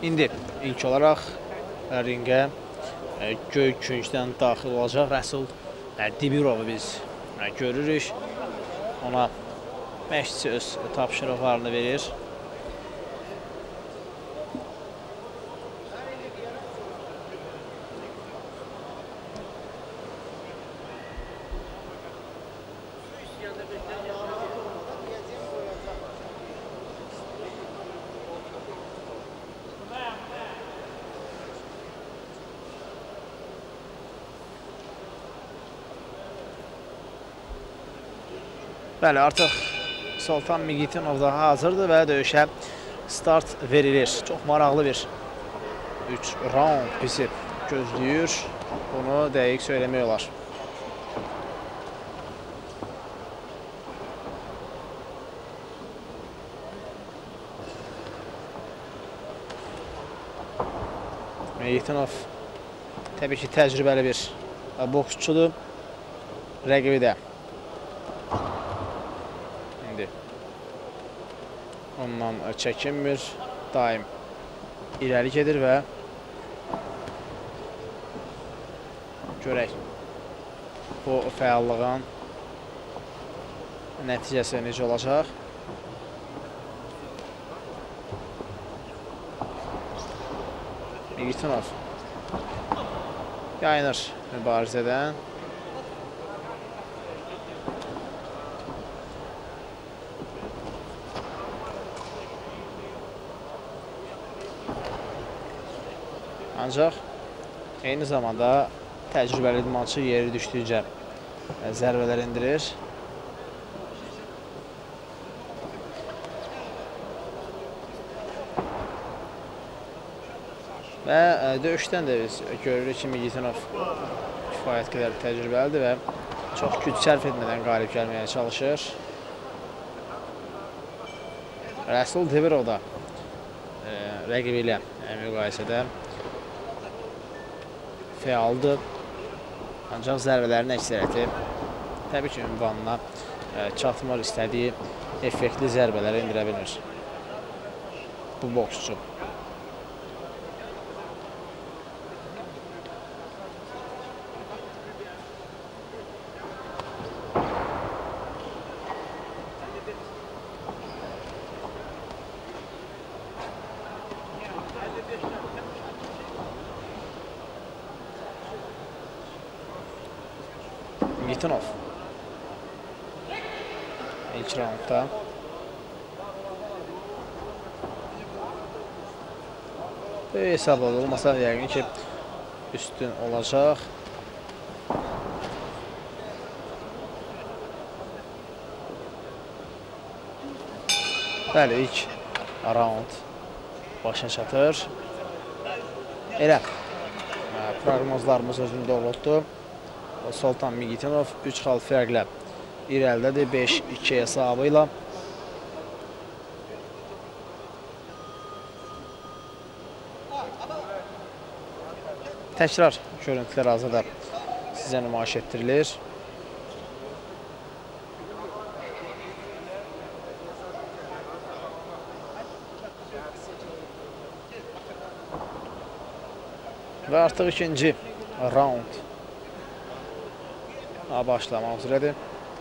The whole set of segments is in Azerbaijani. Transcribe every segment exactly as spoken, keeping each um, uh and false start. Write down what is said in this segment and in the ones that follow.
İndi ilk olaraq ringə göy küncdən daxil olacaq Rəsul Dibirovu biz görürük. Ona məşqçi öz tapşırıqlarını verir. Bəli, artıq Sultan Migitinov da hazırdır və döyüşə start verilir. Çox maraqlı bir üç round bizi gözləyir. Bunu dəqiq söyləmək olar. Migitinov təbii ki, təcrübəli bir boksçudur. Rəqibi də ondan çəkinmir, daim irəli gedir və görək bu fəallığın nəticəsi necə olacaq. Migitinov yayınır mübarizədən. Ancaq eyni zamanda təcrübəli idmançı yeri düşdükcə zərbələr indirir. Və döyüşdən də biz görürük ki, Migitinov kifayət qədər təcrübəlidir və çox güc sərf etmədən qalib gəlməyə çalışır. Rəsul Dibirov da rəqibi ilə müqayisədə fəaldır. Ancaq zərbələrin əksəriyyəti təbii ki, ünvanına çatmır, istədiyi effektli zərbələri indirə bilmir bu boksçu. Migitinov ilk raundda böyük hesabla olmasa yəqin ki, üstün olacaq. Bəli, ilk raund başa çatır. Elə proqnozlarımız özünü doğrultdu. Sultan Migitinov üç xal fərqlə irəlidədir, beş iki hesabı ilə. Təkrar görüntülər hazırda sizə nümayiş etdirilir. Və artıq ikinci raund başlamaq üzrədir.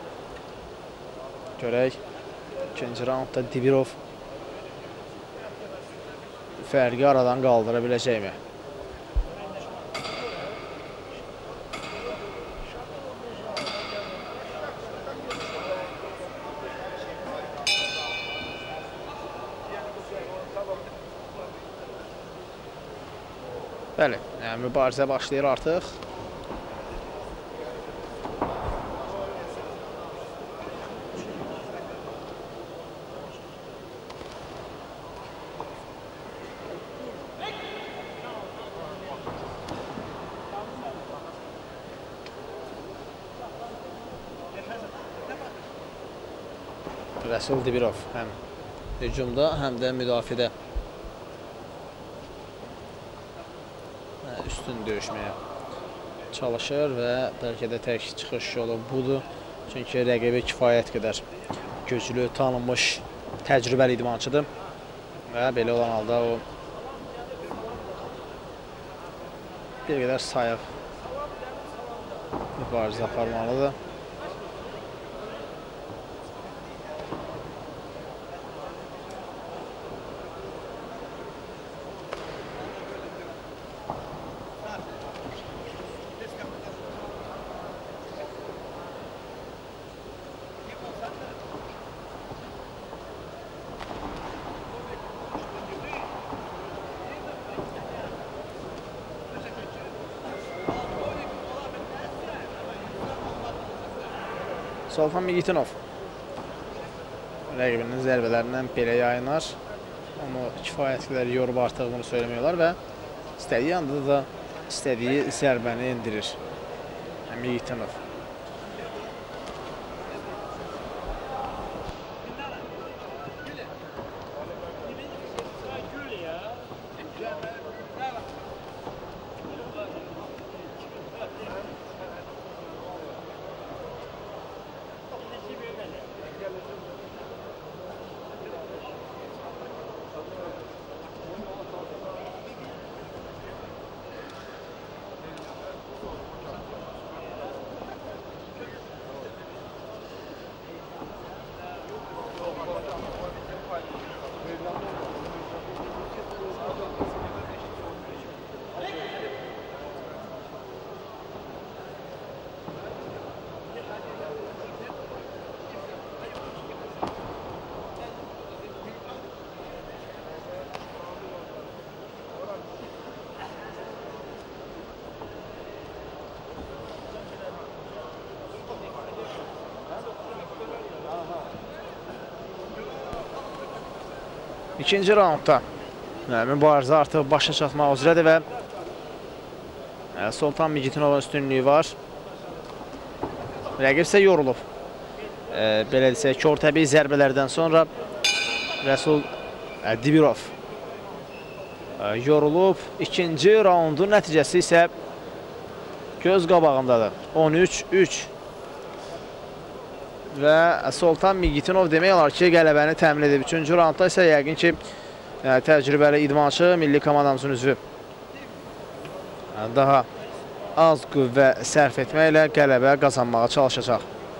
Görək, ikinci raundda Dibirov fərqi aradan qaldıra biləcəkmi? Bəli, mübarizə başlayır artıq. Rəsul Dibirov həm hücumda, həm də müdafiədə üstün döyüşməyə çalışır və bəlkə də tək çıxış yolu budur. Çünki rəqibi kifayət qədər güclü, tanınmış, təcrübəli idmançıdır və belə olan halda o bir qədər sayıq mübarizə aparmalıdır. Sultan Migitinov rəqibinin zərbələrindən belə yayınar. Onu kifayət qədər yorub artıq bunu söyləmiyorlar və istədiyi anda da istədiyi zərbəni endirir Migitinov. İkinci raundda mübarizə artıq başa çatmaq üzrədir və Sultan Migitinovun üstünlüyü var. Rəqib isə yorulub. Belə desək, kör təbii zərbələrdən sonra Rəsul Dibirov yorulub. İkinci raundun nəticəsi isə göz qabağındadır. on üç üç. Və Sultan Migitinov demək olar ki, qələbəni təmin edib. Üçüncü raundda isə yəqin ki, təcrübəli idmançı, milli komandamızın üzvü daha az qüvvə sərf etməklə qələbə qazanmağa çalışacaq.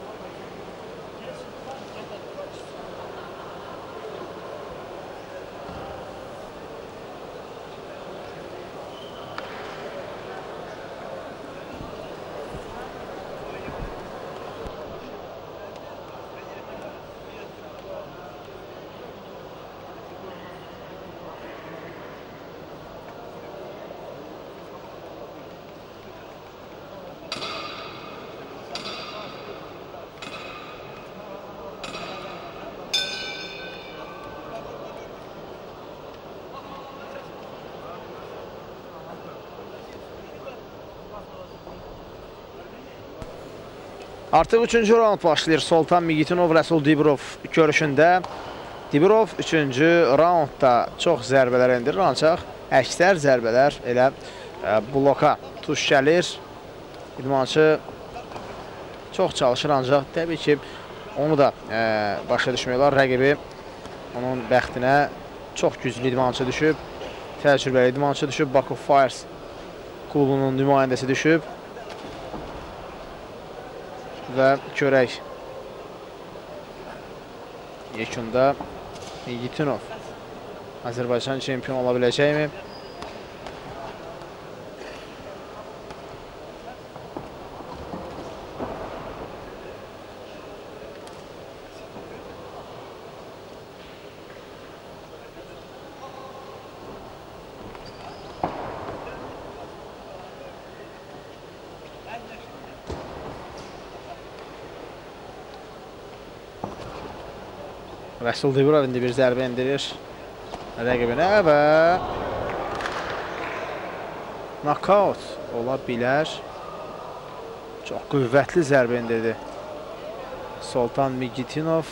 Artıq üçüncü raund başlayır Sultan Migitinov, Rəsul Dibirov görüşündə. Dibirov üçüncü raundda çox zərbələr endirir, ancaq əksər zərbələr elə bloka tuş gəlir. İdmançı çox çalışır, ancaq təbii ki, onu da başa düşmüyorlar. Rəqibi onun bəxtinə çox güclü idmançı düşüb, təcrübəli idmançı düşüb, Baku Fires klubunun nümayəndəsi düşüb. Və görək yekunda Migitinov Azərbaycan çempion ola biləcəkmi? Rəsul Dibirov indi bir zərbə endirir rəqibinə və knockout ola bilər. Çox qüvvətli zərbə endirdi Sultan Migitinov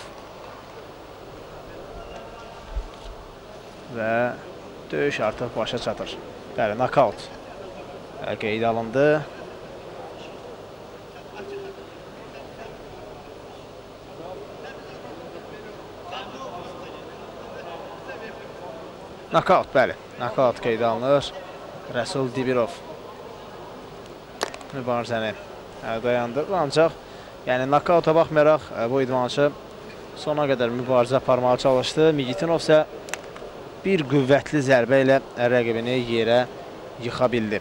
və döyüş artıq başa çatır. Bəli, knockout qeyd alındı. Knockout, bəli. Knockout qeyd alınır. Rəsul Dibirov mübarizəni dayandırır. Ancaq yəni nakauta baxmayaraq bu idmançı sona qədər mübarizə aparmağa çalışdı. Migitinov isə bir qüvvətli zərbə ilə rəqibini yerə yıxa bildi.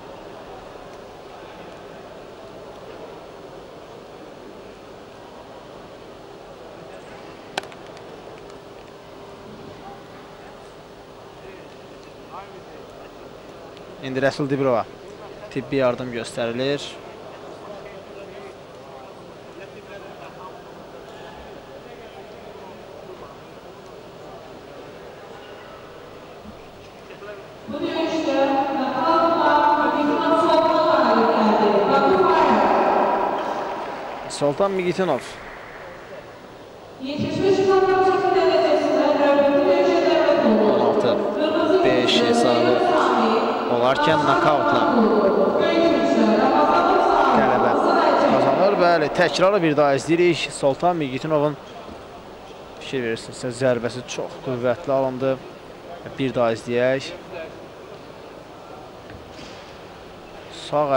İndi Rəsul Dibirova tibbi yardım göstərilir. Sultan Migitinov. on altı beş hesabı olarkən nakautla qələbə qazanır. Bəli, təkrarı bir daha izləyirik. Sultan Migitinovun fikir verirsinizsə zərbəsi çox qüvvətli alındı. Bir daha izləyək. Sağ